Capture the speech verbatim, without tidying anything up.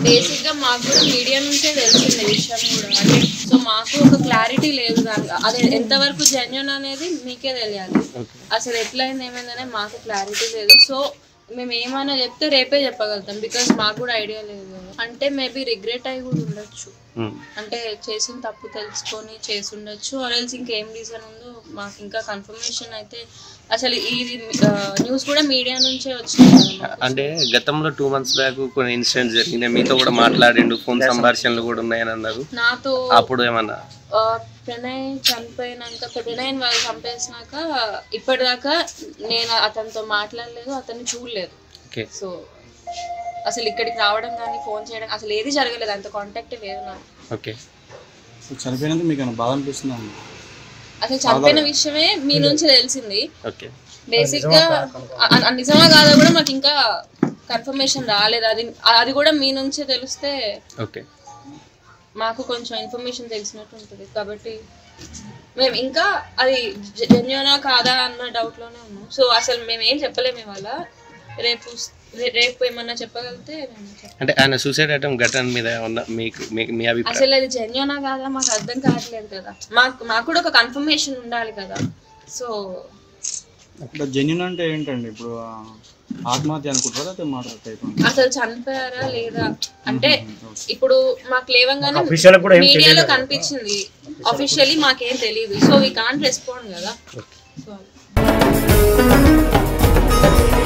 Basic గా మాకు కూడా మీడియా నుంచే తెలిసింది విషయం కూడా. అంటే సో మాకు ఒక క్లారిటీ లేదు దానికి, అది ఎంతవరకు జెన్యూన్ అనేది మీకే తెలియాలి. అసలు ఎట్లయింది ఏమైందనే మాకు క్లారిటీ లేదు. సో మేము ఏమైనా చెప్తే రేపే చెప్పగలుగుతాం, బికాస్ మాకు కూడా ఐడియా లేదు. అంటే మేబీ రిగ్రెట్ అయి కూడా ఉండొచ్చు, అంటే చేసిన తప్పు తెలుసుకొని చేసి ఉండొచ్చు. ఆర్ఎల్స్ ఇంకేం రీజన్ ఉందో మాకు ఇంకా కన్ఫర్మేషన్ అయితే. అసలు ఈ న్యూస్ కూడా మీడియా నుంచే వచ్చింది. అంటే గతంలో టూ మంత్స్ బ్యాక్ కొన్ని ఇన్సిడెంట్స్ జరిగినాయి, మీతో కూడా మాట్లాడిండు, ఫోన్ సంభాషణలు కూడా ఉన్నాయని అన్నారు నాతో. అప్పుడు ఏమన్నా ప్రణయ్ చనిపోయినాక, ప్రణయ్ వాళ్ళు చంపేసినాక ఇప్పటిదాకా నేను అతనితో మాట్లాడలేదు, అతన్ని చూడలేదు. సో అసలు ఇక్కడికి రావడం కానీ ఫోన్ చేయడం అసలు ఏది జరగలేదు, అంత కాంటాక్ట్ లేదు నాకు. ఓకే. చనిపోయినందుకు మీకు బాధ అనిపిస్తుంది? అసలు చనిపోయిన విషయమే మీ నుంచి తెలిసింది. ఓకే. బేసిక్ గా నిజమా కాదా కూడా మాకు ఇంకా కన్ఫర్మేషన్ రాలేదు. అది అది కూడా మీ నుంచే తెలిస్తే ఓకే మాకు కొంచెం ఇన్ఫర్మేషన్ తెలిసినట్టు ఉంటుంది. కాబట్టి మేము ఇంకా అది జెన్యూనా కాదా అన్న డౌట్ లోనే ఉన్నాం. సో అసలు మేము ఏం చెప్పలేము ఇవాళ. రేపు రేపు ఏమన్నా చెప్పగలిగితే. అంటే ఆయన సూసైడ్ అటెంప్ట్ ఘటన మీద మీకు మీ అభిప్రాయం? అసలు అది జెన్యూనా కాదా మాకు అర్థం కావట్లేదు కదా. మాకు మాకు కూడా ఒక కన్ఫర్మేషన్ ఉండాలి కదా. సో జెన్యూన్ అంటే ఏంటండి? ఇప్పుడు ఆత్మహత్య అనుకుంటారా లేకపోతే మాట్లాడతాయి? అసలు చనిపోయారా లేదా అంటే ఇప్పుడు మాకు లేవంగానే మీడియాలో కనిపించింది, ఆఫీషియల్లీ మాకేం తెలియదు. సో వీ కాంట్ రెస్పాండ్ కదా. సో